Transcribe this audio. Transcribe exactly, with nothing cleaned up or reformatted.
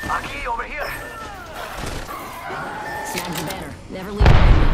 Aki, over here. Snag the banner. Never leave it.